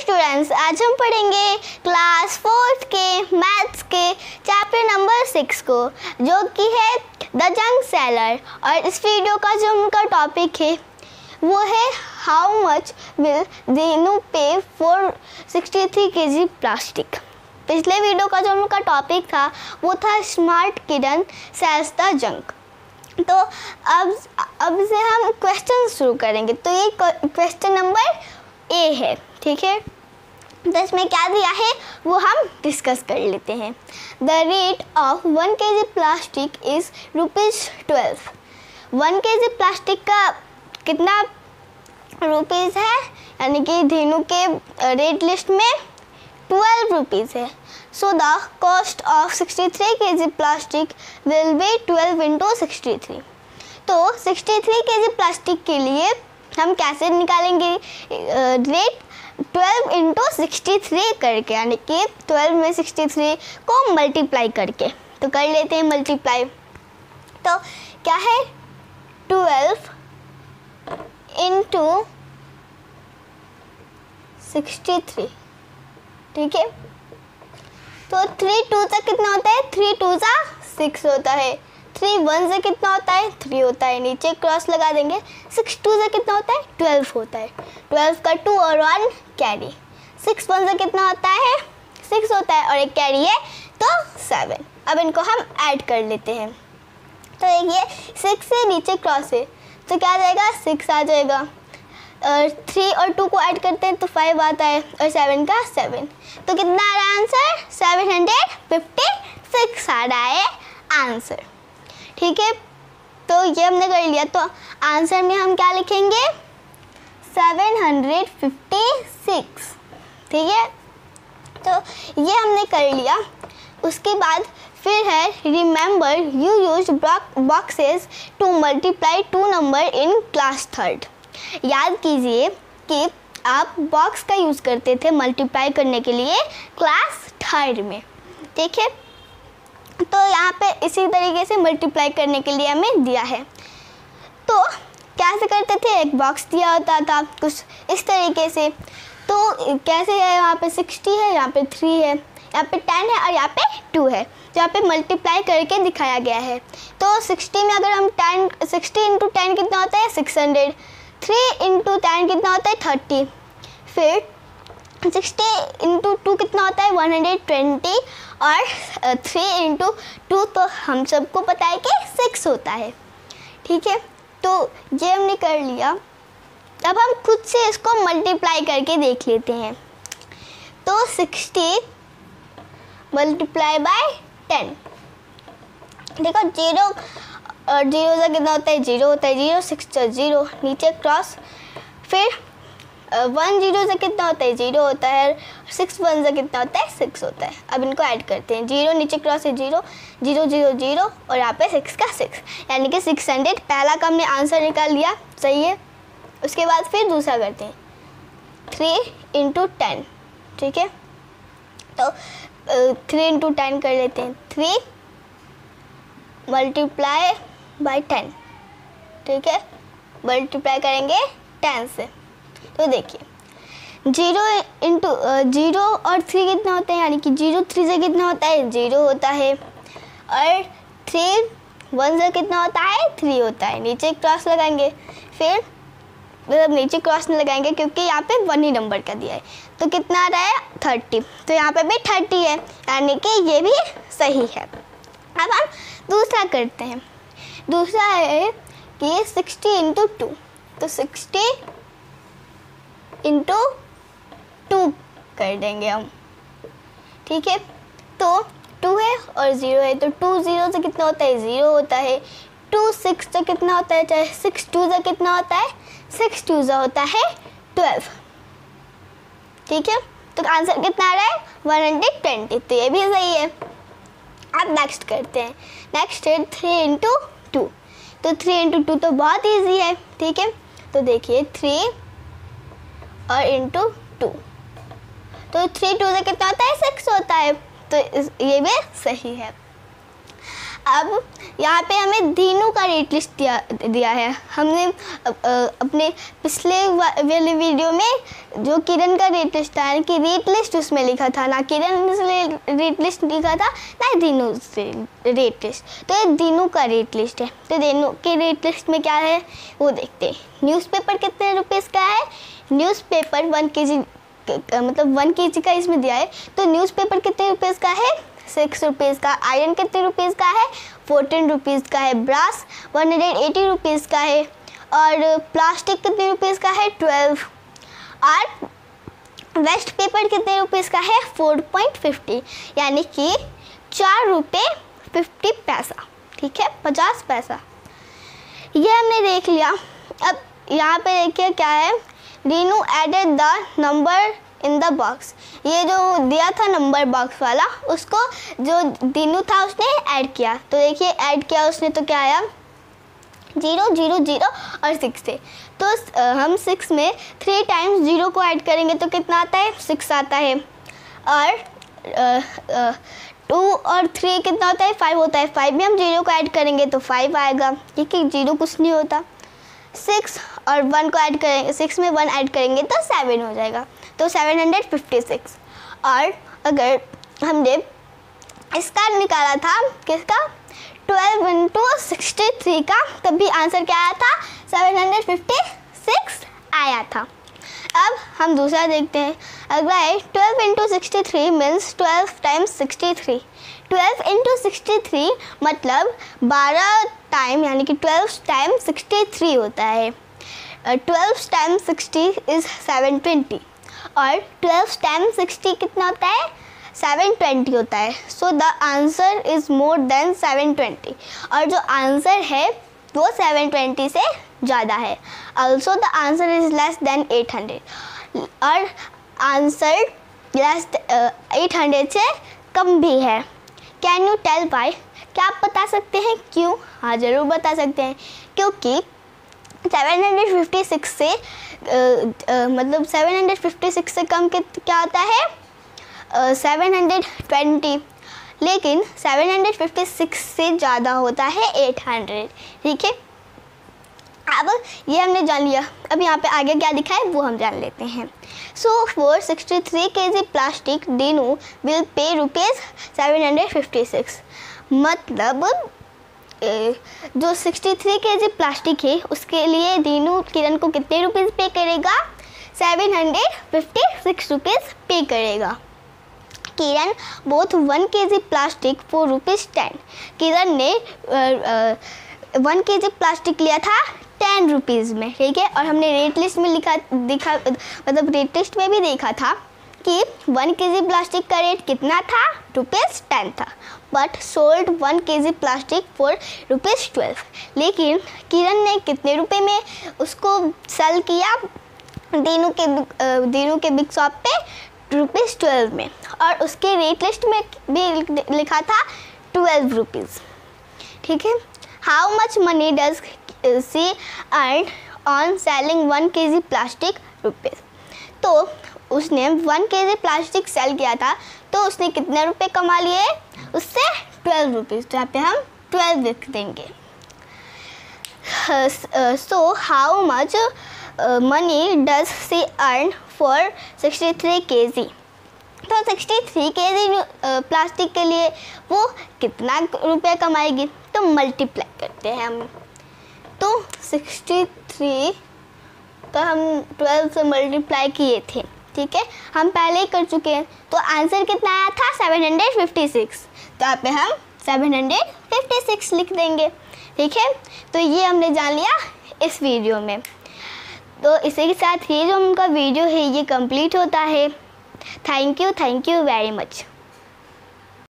Students, आज हम पढ़ेंगे क्लास 4 के मैथ्स के चैप्टर नंबर 6 को, जो कि है द जंक सेलर। और इस वीडियो का जो उनका टॉपिक है वो है how much will Dinu pay for 63 kg plastic. पिछले वीडियो का जो उनका टॉपिक था वो था smart kid sells the junk. तो अब से हम क्वेश्चन शुरू करेंगे। तो ये क्वेश्चन नंबर ए है, ठीक है। तो इसमें क्या दिया है वो हम डिस्कस कर लेते हैं। The rate of 1 kg plastic is ₹12। 1 kg plastic का कितना रुपीज़ है, यानी कि धीनू के रेट लिस्ट में 12 रुपीज़ है। So the cost of 63 kg plastic will be 12 × 63। तो 63 kg प्लास्टिक के लिए हम कैसे निकालेंगे रेट? 12 × 63 करके, यानी कि 12 में 63 को मल्टीप्लाई करके। तो कर लेते हैं मल्टीप्लाई। तो क्या है 12 × 63, ठीक है। तो 3 2 से कितना होता है? 3 2 सा 6 होता है। 3 1 से कितना होता है? 3 होता है। नीचे क्रॉस लगा देंगे। 6 2 से कितना होता है? 12 होता है। 12 का 2 और 1 कैरी। 6 1 से कितना होता है? 6 होता है और एक कैरी है तो 7। अब इनको हम ऐड कर लेते हैं। तो देखिए 6 से नीचे क्रॉस है तो क्या आ जाएगा? 6 आ जाएगा। 3 और 2 को ऐड करते हैं तो 5 आता है और 7 का 7। तो कितना आ रहा है आंसर? 756 आ रहा है आंसर, ठीक है। तो ये हमने कर लिया। तो आंसर में हम क्या लिखेंगे? 756, ठीक है। तो ये हमने कर लिया। उसके बाद फिर है remember you use boxes to multiply 2 number in class 3rd। याद कीजिए कि आप बॉक्स का यूज़ करते थे मल्टीप्लाई करने के लिए क्लास 3rd में, ठीक है। तो यहाँ पे इसी तरीके से मल्टीप्लाई करने के लिए हमें दिया है। तो कैसे करते थे? एक बॉक्स दिया होता था कुछ इस तरीके से। तो कैसे है? यहाँ पे 60 है, यहाँ पे 3 है, यहाँ पे 10 है और यहाँ पे 2 है। यहाँ पे मल्टीप्लाई करके दिखाया गया है। तो 60 में अगर हम 60 × 10 कितना होता है? 600। 3 × 10 कितना होता है? 30। फिर 60 × 2 कितना होता है? 120 और 3 × 2 तो हम सबको पता है कि 6 होता है, ठीक है। तो ये हमने कर लिया। अब हम खुद से इसको मल्टीप्लाई करके देख लेते हैं। तो 60 मल्टीप्लाई बाय 10, देखो 0 और 0 से कितना होता है? 0 होता है। 0 6 0 नीचे क्रॉस। फिर 1 0 से कितना होता है? 0 होता है। 6 1 से कितना होता है? 6 होता है। अब इनको ऐड करते हैं। 0 नीचे क्रॉस है 0 0 0 0 और यहाँ पे 6 का 6, यानी कि 600। पहला का हमने आंसर निकाल लिया, सही है। उसके बाद फिर दूसरा करते हैं 3 × 10, ठीक है। तो 3 × 10 कर लेते हैं। 3 मल्टीप्लाई बाय 10, ठीक है। मल्टीप्लाई करेंगे 10 से। तो देखिए 0 और 3 कितना होता है? यानी कि 0 3 से कितना होता है? 0 होता है। और 3 1 से कितना होता है? 3 होता है। नीचे क्रॉस लगाएंगे। फिर मतलब नीचे क्रॉस नहीं लगाएंगे क्योंकि यहाँ पे 1 ही नंबर का दिया है। तो कितना आ रहा है? 30। तो यहाँ पे भी 30 है, यानी कि ये भी सही है। अब हम दूसरा करते हैं। दूसरा है कि 60 × 2। तो 60 × 2 कर देंगे हम, ठीक है। तो 2 है और 0 है। तो 2 0 से कितना होता है? 0 होता है। 2 6 से कितना होता है? चाहे 6 2 से कितना होता है? 6 2 से होता है 12, ठीक है। तो आंसर कितना आ रहा है? 120। तो ये भी सही है। अब नेक्स्ट करते हैं। नेक्स्ट है 3 × 2। तो 3 × 2 तो बहुत इजी है, ठीक है। तो देखिए 3 और × 2। तो 3 2 से कितना होता है? 6 होता है। तो ये भी सही है। अब यहाँ पे हमें दीनू का रेट लिस्ट दिया है। हमने अपने पिछले वाले वीडियो में जो किरण का रेट लिस्ट था कि रेट लिस्ट उसमें लिखा था, ना किरण से रेट लिस्ट लिखा था ना दीनू से रेट लिस्ट। तो ये दीनू का रेट लिस्ट है। तो दीनू के रेट लिस्ट में क्या है वो देखते हैं। न्यूज़पेपर कितने रुपीज़ का है? न्यूज़पेपर 1 kg मतलब 1 kg का इसमें दिया है। तो न्यूज़पेपर कितने रुपीज़ का है? 6 रुपीज़ का। आयरन कितने रुपीज़ का है? 14 रुपीज़ का है। ब्रास 180 रुपीज़ का है। और प्लास्टिक कितने रुपीज़ का है? 12। और वेस्ट पेपर कितने रुपीज़ का है? 4.50, यानी कि 4 रुपये 50 पैसा। ठीक है, 50 पैसा। ये हमने देख लिया। अब यहाँ पे देखिए क्या है, Dinu added the number in the box. ये जो दिया था नंबर बॉक्स वाला, उसको जो दीनू था उसने ऐड किया। तो देखिए ऐड किया उसने, तो क्या आया? 0 0 0 और 6 से। तो हम 6 में 3 टाइम्स 0 को ऐड करेंगे तो कितना आता है? 6 आता है। और 2 और 3 कितना होता है? 5 होता है। 5 में हम 0 को ऐड करेंगे तो 5 आएगा, क्योंकि 0 कुछ नहीं होता। 6 और 1 को ऐड करेंगे, 6 में 1 ऐड करेंगे तो 7 हो जाएगा, तो 756। और अगर हमने इसका निकाला था, किसका? 12 इंटू 63 का, तब भी आंसर क्या आया था? 756 आया था। अब हम दूसरा देखते हैं। अगला है 12 इंटू 63 मीन्स 12 टाइम्स 63। 12 इंटू 63 मतलब 12 टाइम, यानी कि 12 टाइम्स 63 होता है। 12 टाइम्स 60 इज़ 720 और 12 टाइम्स 60 कितना होता है? 720 होता है। So the answer is more than 720, और जो आंसर है वो 720 से ज़्यादा है। Also the answer is less than 800, और आंसर लेस 800 से कम भी है। Can you tell why? क्या आप बता सकते हैं क्यों? हाँ, ज़रूर बता सकते हैं, क्योंकि 756 से मतलब 756 से कम क्या होता है? 720, लेकिन 756 से ज़्यादा होता है 800। ठीक है, अब ये हमने जान लिया। अब यहाँ पे आगे क्या लिखा है वो हम जान लेते हैं। So for 63 kg plastic Dinu will pay ₹756। मतलब जो 63 kg प्लास्टिक है उसके लिए दीनू किरण को कितने रुपीज़ पे करेगा? 756 रुपीज़ पे करेगा। Kiran bought 1 kg plastic for ₹10। Kiran ने 1 kg प्लास्टिक लिया था 10 रुपीज़ में। ठीक है, और हमने रेट लिस्ट में मतलब रेट लिस्ट में भी देखा था कि 1 kg प्लास्टिक का रेट कितना था? ₹10 था। But sold 1 kg plastic for ₹12। लेकिन किरण ने कितने रुपए में उसको सेल किया? दीनू के बिग शॉप पे ₹12 में, और उसके रेट लिस्ट में भी लिखा था 12 रुपीज़। ठीक है, how much money does she earn on selling 1 kg plastic ₹? तो उसने 1 kg प्लास्टिक सेल किया था, तो उसने कितने रुपए कमा लिए? उससे 12 रुपीज़। तो यहाँ पे हम 12 लिख देंगे। So how much money does she earn for 63 kg? तो 63 kg प्लास्टिक के लिए वो कितना रुपया कमाएगी? तो मल्टीप्लाई करते हैं हम। तो 63 तो हम 12 से मल्टीप्लाई किए थे। ठीक है, हम पहले ही कर चुके हैं। तो आंसर कितना आया था? 756। तो यहाँ पे हम 756 लिख देंगे। ठीक है, तो ये हमने जान लिया इस वीडियो में। तो इसी के साथ ये जो उनका वीडियो है ये कंप्लीट होता है। Thank you very much.